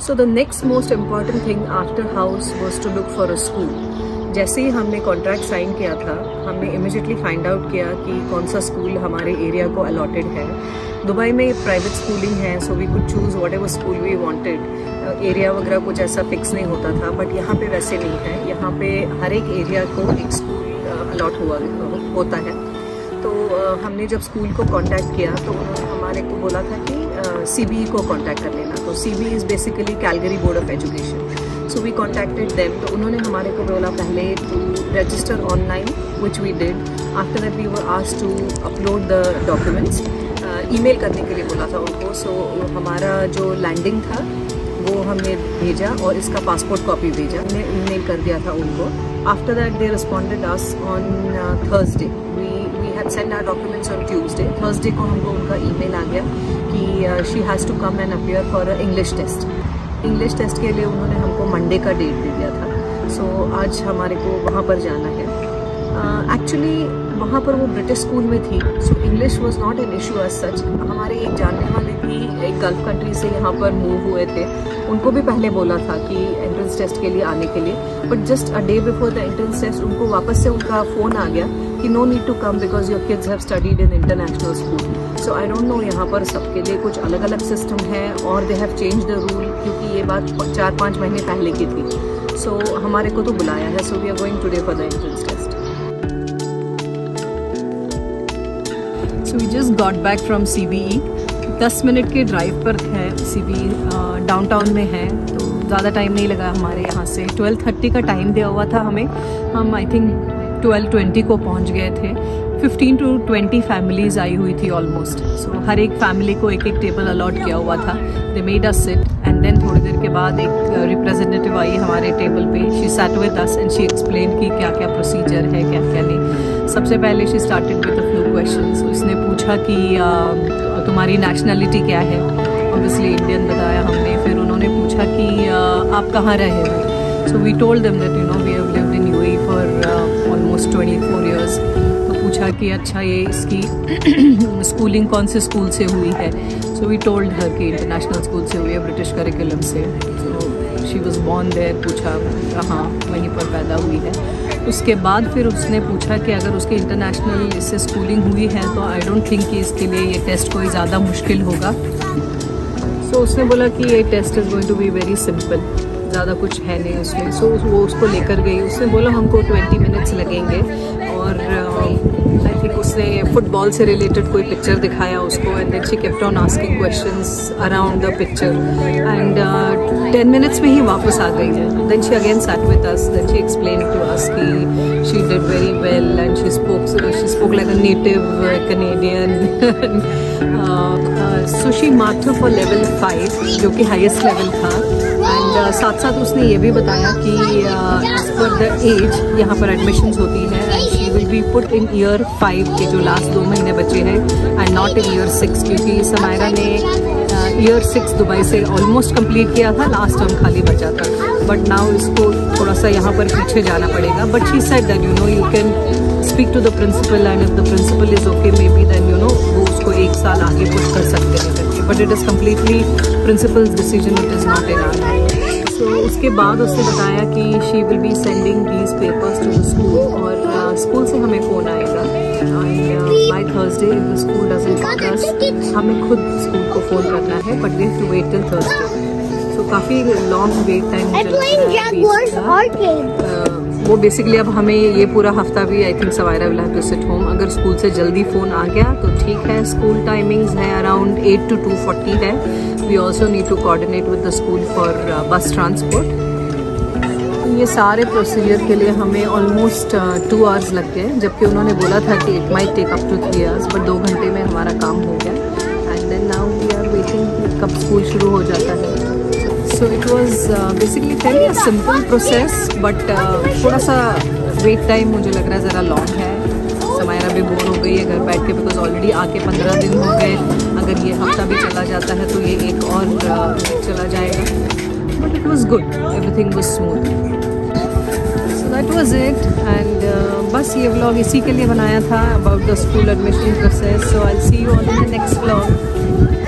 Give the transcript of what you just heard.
So the next most important thing after house was to look for a school. जैसे ही हमने contract sign किया था, हमने immediately find out किया कि कौन सा स्कूल हमारे एरिया को अलॉटेड है। दुबई में प्राइवेट स्कूलिंग है, so we could choose whatever school we wanted. Area वगैरह कुछ ऐसा फिक्स नहीं होता था, बट यहाँ पे वैसे नहीं है। यहाँ पे हर एक एरिया को एक स्कूल अलॉट होता है। तो हमने जब स्कूल को कांटेक्ट किया तो उन्होंने हमारे को बोला था कि CBE को कांटेक्ट कर लेना। तो CBE is basically Calgary board of education. So we contacted them. तो उन्होंने हमारे को बोला पहले to register online, which we did. After that we were asked to upload the documents. Email करने के लिए बोला था उनको। So हमारा जो लैंडिंग था वो हमने भेजा और इसका पासपोर्ट कॉपी भेजा, हमने ईमेल कर दिया था उनको। After that they responded us on Thursday. We had sent our documents on Tuesday. Thursday को हमको उनका ईमेल आ गया कि she has to come and appear for a English test. English test के लिए उन्होंने हमको मंडे का डेट दे दिया था। सो आज हमारे को वहाँ पर जाना है। एक्चुअली वहाँ पर वो ब्रिटिश स्कूल में थी, so English was not an issue as such. हमारे एक जानने वाले भी एक गल्फ कंट्री से यहाँ पर मूव हुए थे, उनको भी पहले बोला था कि एंट्रेंस टेस्ट के लिए आने के लिए, but just a day before the entrance test उनको वापस से उनका फ़ोन आ गया कि no need to come because your kids have studied in international school. So I don't know यहाँ पर सबके लिए कुछ अलग अलग सिस्टम है और they have change the rule, क्योंकि ये बात 4-5 महीने पहले की थी। सो हमारे को तो बुलाया है, so we are going today for the entrance test. So we just got back from CBE। 10 minute के ड्राइव पर है CBE, डाउनटाउन में है, तो ज़्यादा टाइम नहीं लगा हमारे यहाँ से। 12:30 का टाइम दिया हुआ था हमें, हम आई थिंक 12:20 को पहुँच गए थे। 15 to 20 फैमिलीज़ आई हुई थी ऑलमोस्ट। सो हर एक फैमिली को एक टेबल अलॉट किया हुआ था। They made us sit and then थोड़ी देर के बाद एक रिप्रेजेंटेटिव आई हमारे टेबल पे। She sat with us and she explain कि क्या क्या प्रोसीजर है, क्या क्या नहीं। सबसे पहले she started with a few questions. उसने पूछा कि तुम्हारी नेशनलिटी क्या है, ऑब्वियसली इंडियन बताया हमने। फिर उन्होंने पूछा कि आप कहाँ रहे हो। So we told them that we have lived in UAE for almost 24 years. पूछा कि अच्छा ये इसकी स्कूलिंग कौन से स्कूल से हुई है। सो वी टोल्ड हर कि इंटरनेशनल स्कूल से हुई है, ब्रिटिश करिकुलम से। So she was born there. पूछा कहाँ, वहीं पर पैदा हुई है। उसके बाद फिर उसने पूछा कि अगर उसकी इंटरनेशनल इससे स्कूलिंग हुई है तो आई डोंट थिंक कि इसके लिए ये टेस्ट कोई ज़्यादा मुश्किल होगा। सो उसने बोला कि ये test is going to be very simple, ज़्यादा कुछ है नहीं उसमें। सो वो उसको लेकर गई। उसने बोला हमको 20 मिनट्स लगेंगे और आई थिंक उसने फुटबॉल से रिलेटेड कोई पिक्चर दिखाया उसको and then she kept on asking questions around the picture and 10 minutes में ही वापस आ गई है। Then she again sat with us, then she explained to us कि she did very well and she spoke like a native Canadian. So she marked for level 5 जो कि highest level था। एंड साथ साथ उसने ये भी बताया कि एज पर द एज यहाँ पर एडमिशन्स होती है and she will be put in year 5 के जो लास्ट 2 महीने बचे हैं एंड नॉट इन ईयर 6, क्योंकि समायरा ने ईयर 6 दुबई से ऑलमोस्ट कंप्लीट किया था, लास्ट टर्म खाली बचा था। बट नाउ इसको थोड़ा सा यहाँ पर पीछे जाना पड़ेगा। But she said that you can speak to the principal and if the principal is okay maybe then वो उसको 1 साल आगे पुश कर सकते हैं करके। But it is completely principal's decision, it is not in our. तो उसके बाद उसने बताया कि she will be sending these papers to the school और स्कूल से हमें फ़ोन आएगा and by Thursday if the school doesn't call us, हमें खुद स्कूल को फ़ोन करना है, but we have to wait till Thursday. So काफ़ी लॉन्ग वेट टाइम मुझे लग रहा है। वो बेसिकली अब हमें ये पूरा हफ्ता भी I think Samaira will have to sit home. अगर स्कूल से जल्दी फ़ोन आ गया तो ठीक है। स्कूल टाइमिंग्स है अराउंड 8 to 2:40 है। We also need to coordinate with the school for bus transport. ये सारे प्रोसीजर के लिए हमें ऑलमोस्ट 2 आवर्स लग गए, जबकि उन्होंने बोला था कि it might take up to 3 hours, but 2 घंटे में हमारा काम हो गया। And then now we are waiting कब स्कूल शुरू हो जाता है। So it was basically very a simple process, but थोड़ा सा वेट टाइम मुझे लग रहा है ज़रा लॉन्ग है। समायरा भी बोर हो गई है घर बैठ के, बिकॉज ऑलरेडी आके 15 दिन हो गए। अगर ये हफ्ता भी चला जाता है तो ये एक और चला जाएगा। But it was good, everything was smooth. So that was it and बस ये व्लॉग इसी के लिए बनाया था about the school admission process. So I will see you on the next vlog.